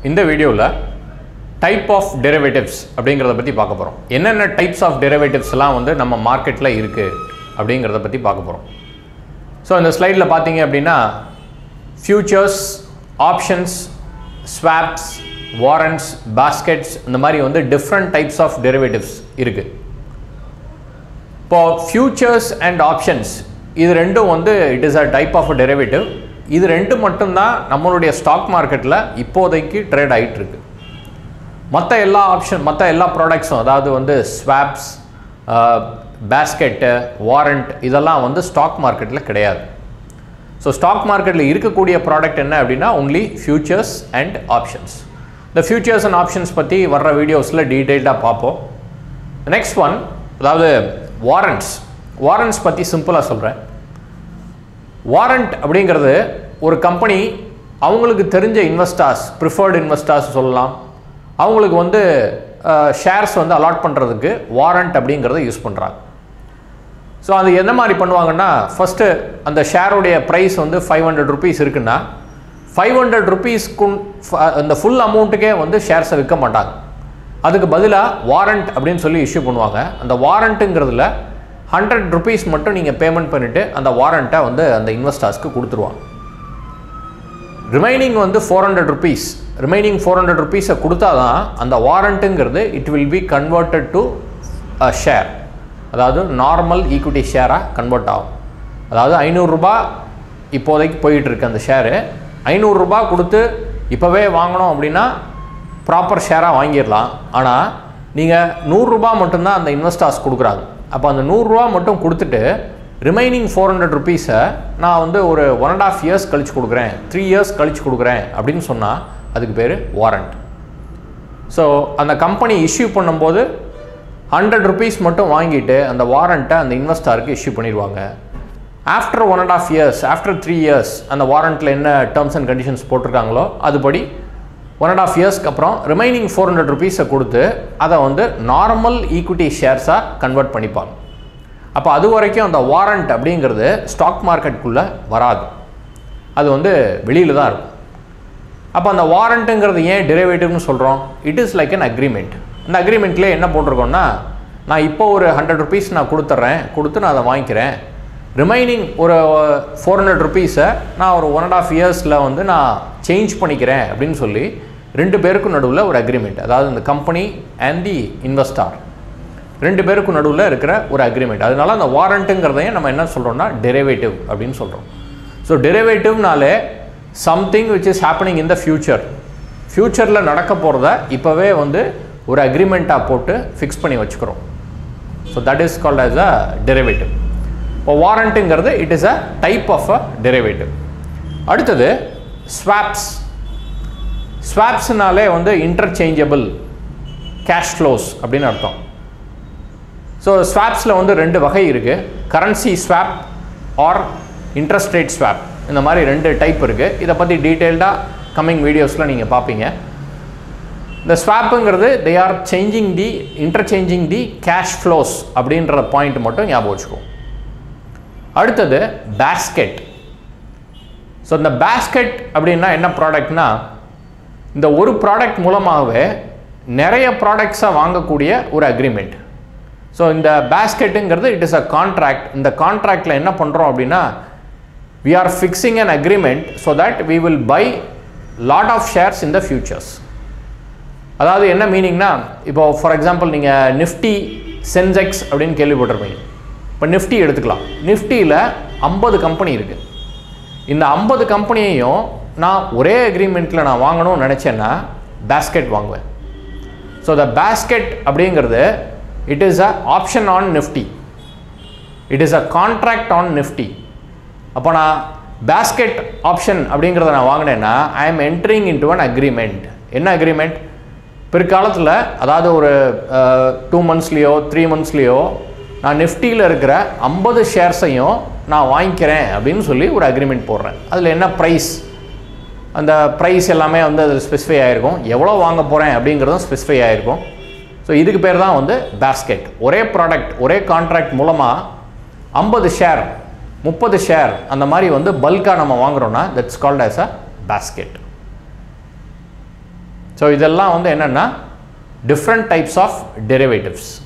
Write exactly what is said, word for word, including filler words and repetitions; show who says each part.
Speaker 1: இந்த வீடியோவில் type of derivatives அப்படிங்கிறத பற்றி பார்க்க போகிறோம். என்னென்ன டைப்ஸ் ஆஃப் டெரிவேட்டிவ்ஸ்லாம் வந்து நம்ம மார்க்கெட்டில் இருக்குது அப்படிங்கிறத பற்றி பார்க்க போகிறோம். ஸோ இந்த ஸ்லைடில் பார்த்தீங்க அப்படின்னா futures, options, swaps, warrants, baskets இந்த மாதிரி வந்து டிஃப்ரெண்ட் டைப்ஸ் ஆஃப் டெரிவேட்டிவ்ஸ் இருக்குது. இப்போது ஃபியூச்சர்ஸ் அண்ட் ஆப்ஷன்ஸ் இது ரெண்டும் வந்து it is a type of a derivative. இது ரெண்டு மட்டும்தான் நம்மளுடைய ஸ்டாக் மார்க்கெட்டில் இப்போதைக்கு ட்ரேட் ஆகிட்டு இருக்கு. மற்ற எல்லா ஆப்ஷன் மற்ற எல்லா ப்ராடக்ட்ஸும், அதாவது வந்து ஸ்வாப்ஸ், பேஸ்கெட்டு, வாரண்ட் இதெல்லாம் வந்து ஸ்டாக் மார்க்கெட்டில் கிடையாது. ஸோ ஸ்டாக் மார்க்கெட்டில் இருக்கக்கூடிய ப்ராடக்ட் என்ன அப்படின்னா ஒன்லி ஃபியூச்சர்ஸ் அண்ட் ஆப்ஷன்ஸ். இந்த ஃபியூச்சர்ஸ் அண்ட் ஆப்ஷன்ஸ் பற்றி வர்ற வீடியோஸில் டீட்டெயில்டாக பார்ப்போம். நெக்ஸ்ட் ஒன், அதாவது வாரண்ட்ஸ். வாரண்ட்ஸ் பற்றி சிம்பிளாக சொல்கிறேன். வாரண்ட் அப்படிங்கிறது ஒரு கம்பெனி அவங்களுக்கு தெரிஞ்ச இன்வெஸ்டர்ஸ், ப்ரிஃபர்டு இன்வெஸ்டர்ஸ் சொல்லலாம், அவங்களுக்கு வந்து ஷேர்ஸ் வந்து அலாட் பண்ணுறதுக்கு வாரண்ட் அப்படிங்கிறத யூஸ் பண்ணுறாங்க. ஸோ அது என்ன மாதிரி பண்ணுவாங்கன்னா, ஃபஸ்ட்டு அந்த ஷேருடைய ப்ரைஸ் வந்து ஃபைவ் ஹண்ட்ரட் ருபீஸ் இருக்குன்னா ஃபைவ் ஹண்ட்ரட் ருபீஸ்க்கு அந்த ஃபுல் அமௌண்ட்டுக்கே வந்து ஷேர்ஸை விற்க மாட்டாங்க. அதுக்கு பதிலாக வாரண்ட் அப்படின்னு சொல்லி இஷ்யூ பண்ணுவாங்க. அந்த வாரண்ட்டுங்கிறதுல ஹண்ட்ரட் ருபீஸ் மட்டும் நீங்கள் பேமெண்ட் பண்ணிவிட்டு அந்த வாரண்ட்டை வந்து அந்த இன்வெஸ்டர்ஸ்க்கு கொடுத்துருவாங்க. ரிமைனிங் வந்து four hundred rupees remaining four hundred ருபீஸை கொடுத்தா தான் அந்த வாரண்ட்டுங்கிறது it will be converted to a share, அதாவது நார்மல் ஈக்விட்டி ஷேராக கன்வெர்ட் ஆகும். அதாவது ஐநூறுரூபா இப்போதைக்கு போயிட்டுருக்கு அந்த ஷேரு. ஐநூறுரூபா கொடுத்து இப்போவே வாங்கணும் அப்படின்னா ப்ராப்பர் ஷேராக வாங்கிடலாம். ஆனால் நீங்கள் நூறுரூபா மட்டும்தான் அந்த இன்வெஸ்டர்ஸ் கொடுக்குறாங்க. அப்போ அந்த நூறுரூவா மட்டும் கொடுத்துட்டு ரிமைனிங் ஃபோர் ஹண்ட்ரட் ருபீஸை நான் வந்து ஒரு ஒன் அண்ட் ஆஃப் இயர்ஸ் கழிச்சு கொடுக்குறேன், த்ரீ இயர்ஸ் கழிச்சு கொடுக்குறேன் அப்படின்னு சொன்னால் அதுக்கு பேர் வாரண்ட். ஸோ அந்த கம்பெனி இஷ்யூ பண்ணும்போது ஹண்ட்ரட் ருபீஸ் மட்டும் வாங்கிட்டு அந்த வாரண்ட்டை அந்த இன்வெஸ்டருக்கு இஷ்யூ பண்ணிடுவாங்க. After one and half years after three years அந்த வாரண்ட்டில் என்ன டேர்ம்ஸ் அண்ட் கண்டிஷன்ஸ் போட்டிருக்காங்களோ அதுபடி ஒன் அண்ட் ஆஃப் இயர்ஸ்க்கு அப்புறம் ரிமைனிங் ஃபோர் ஹண்ட்ரட் ருபீஸை கொடுத்து அதை வந்து நார்மல் ஈக்விட்டி ஷேர்ஸாக கன்வெர்ட் பண்ணிப்பாங்க. அப்போ அது வரைக்கும் அந்த வாரண்ட் அப்படிங்கிறது ஸ்டாக் மார்க்கெட்டுக்குள்ளே வராது, அது வந்து வெளியில் தான் இருக்கும். அப்போ அந்த வாரண்ட்டுங்கிறது ஏன் டெரிவேட்டிவ்னு சொல்கிறோம்? It is like an agreement. அந்த அக்ரிமெண்ட்லேயே என்ன போட்டிருக்கோன்னா, நான் இப்போ ஒரு ஹண்ட்ரட் ருபீஸ் நான் கொடுத்துட்றேன், கொடுத்து நான் அதை வாங்கிக்கிறேன், ரிமைனிங் ஒரு ஃபோர் ஹண்ட்ரட் ருபீஸை நான் ஒரு ஒன் அண்ட் ஆஃப் இயர்ஸில் வந்து நான் சேஞ்ச் பண்ணிக்கிறேன் அப்படின்னு சொல்லி ரெண்டு பேருக்கும் நடுவில் ஒரு அக்ரிமெண்ட், அதாவது இந்த கம்பெனி அண்ட் தி இன்வெஸ்டார் ரெண்டு பேருக்கும் நடுவில் இருக்கிற ஒரு அக்ரிமெண்ட். அதனால அந்த வாரண்ட்டுங்கிறதையும் நம்ம என்ன சொல்கிறோம்னா டெரிவேட்டிவ் அப்படின்னு சொல்கிறோம். ஸோ டெரிவேட்டிவ்னாலே something which is happening in the future, ஃப்யூச்சரில் நடக்க போகிறத இப்போவே வந்து ஒரு அக்ரிமெண்ட்டாக போட்டு ஃபிக்ஸ் பண்ணி வச்சுக்கிறோம். So that is called as a derivative. இப்போ வாரண்ட்டுங்கிறது it is a type of a derivative. அடுத்தது ஸ்வாப்ஸ். ஸ்வாப்ஸ்னாலே வந்து இன்டர்சேஞ்சபிள் கேஷ் ஃப்ளோஸ் அப்படின்னு அர்த்தம். ஸோ ஸ்வாப்ஸில் வந்து ரெண்டு வகை இருக்குது. Currency swap or interest rate swap, இந்த மாதிரி ரெண்டு டைப் இருக்குது. இதை பற்றி டீட்டெயில்டாக கம்மிங் வீடியோஸில் நீங்கள் பார்ப்பீங்க. இந்த ஸ்வாப்புங்கிறது they are changing the interchanging the cash flows அப்படின்ற பாயிண்ட் மட்டும் ஞாபகம் வச்சுக்கோம். அடுத்தது பேஸ்கெட். ஸோ இந்த பேஸ்கெட் அப்படின்னா என்ன ப்ராடக்ட்னா, இந்த ஒரு ப்ராடக்ட் மூலமாகவே நிறைய ப்ராடக்ட்ஸை வாங்கக்கூடிய ஒரு அக்ரிமெண்ட். ஸோ இந்த பேஸ்கெட்டுங்கிறது இட் இஸ் அ கான்ட்ராக்ட். இந்த கான்ட்ராக்டில் என்ன பண்ணுறோம் அப்படின்னா, we are fixing an agreement so that we will buy lot of shares in the futures. அதாவது என்ன மீனிங்னா, இப்போ ஃபார் எக்ஸாம்பிள் நீங்கள் நிஃப்டி, சென்செக்ஸ் அப்படின்னு கேள்விப்பட்டிருப்பீங்க. இப்போ நிஃப்டி எடுத்துக்கலாம். நிஃப்டியில் ஐம்பது கம்பெனி இருக்குது. இந்த ஐம்பது கம்பெனியையும் நான் ஒரே அக்ரிமெண்ட்டில் நான் வாங்கணும்னு நினச்சேன்னா பேஸ்கெட் வாங்குவேன். ஸோ த பேஸ்கெட் அப்படிங்கிறது it is a option on Nifty, it is a contract on Nifty. அப்போ நான் பேஸ்கெட் ஆப்ஷன் அப்படிங்கிறத நான் வாங்கினேன்னா I am entering into an agreement. என்ன அக்ரிமெண்ட்? பிற்காலத்தில், அதாவது ஒரு டூ மந்த்ஸ்லேயோ த்ரீ மந்த்ஸ்லேயோ நான் நிஃப்டியில் இருக்கிற ஐம்பது ஷேர்ஸையும் நான் வாங்கிக்கிறேன் அப்படின்னு சொல்லி ஒரு அக்ரிமெண்ட் போடுறேன். அதில் என்ன ப்ரைஸ், அந்த ப்ரைஸ் எல்லாமே வந்து அதில் ஸ்பெசிஃபை ஆகிருக்கும், எவ்வளோ வாங்க போகிறேன் அப்படிங்கிறதும் ஸ்பெசிஃபை ஆகிருக்கும். ஸோ இதுக்கு பேர் தான் வந்து பேஸ்கெட். ஒரே ப்ராடக்ட் ஒரே கான்ட்ராக்ட் மூலமாக ஐம்பது ஷேர் முப்பது ஷேர் அந்த மாதிரி வந்து பல்காக நம்ம வாங்குறோம்னா that's called as a basket. So இதெல்லாம் வந்து என்னென்னா டிஃப்ரெண்ட் டைப்ஸ் ஆஃப் டெரிவேட்டிவ்ஸ்.